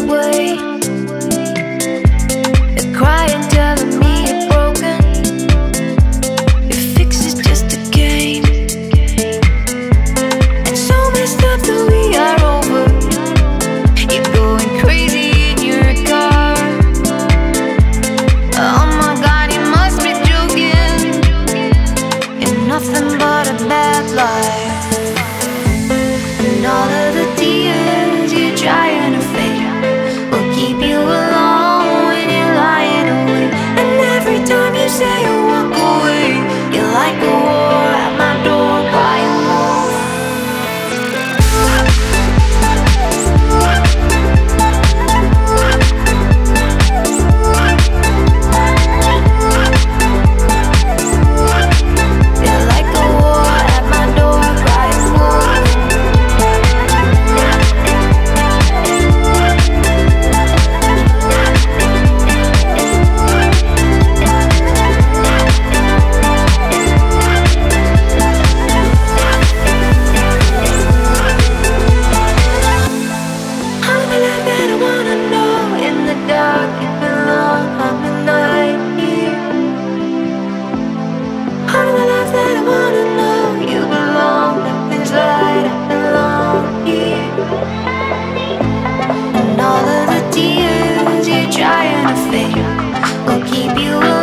way. They're crying, telling me you're broken. Your fix is just a game. And so messed up that we are over. You're going crazy in your car. Oh my God, you must be joking. You're nothing but a bad life. And all of the tears you're trying to fake will keep you alone when you're lying awake. And every time you say you walk away, you're like a war at my door, crying wolf. You're like a war at my door, crying wolf. I'm alive and I wanna know. In the dark, you belong. I'm a night here. I'm alive and I wanna know. You belong. Nothing's right. I belong here. And all of the tears you're trying to fake will keep you alive.